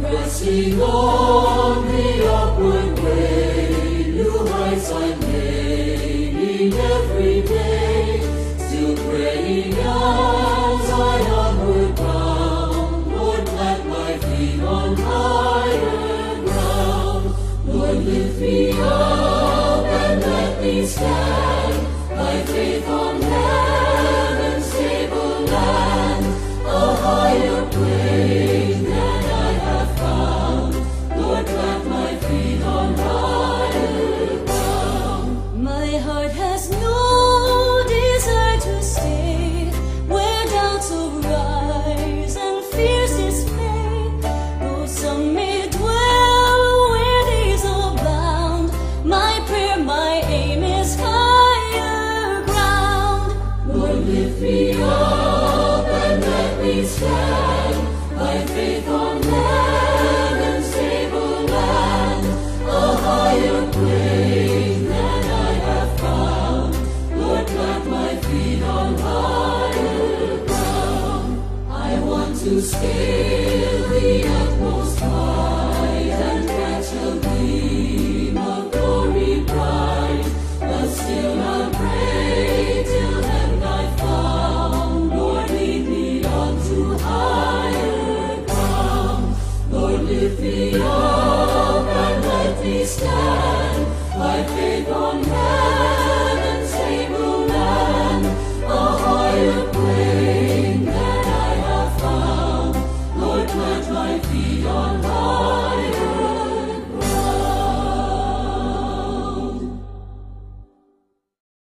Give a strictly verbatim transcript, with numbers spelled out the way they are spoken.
Pressing on the upward way, new heights I'm gaining every day, still praying as I onward bound. Lord, plant my feet on higher ground. Lord, lift me up and let me stand, my faith on heaven's stable land, a higher plane than I have found. Lord, plant my feet on higher ground. My heart has no desire to stay where doubts arise and fears dismay. Though some may dwell where days abound, my prayer, my aim is higher ground. Lord, lift me up and let me stand, my faith on heaven's stable land, a higher plane than I have found. Lord, plant my feet on higher ground. I want to scale the utmost height and catch a gleam of glory bright, but still I'll pray till heaven I found. Lord, lead me on to higher ground. Lord, lift me up and let me stand, my faith on heaven's stable land, a higher plane than I have found. Lord, plant my feet on higher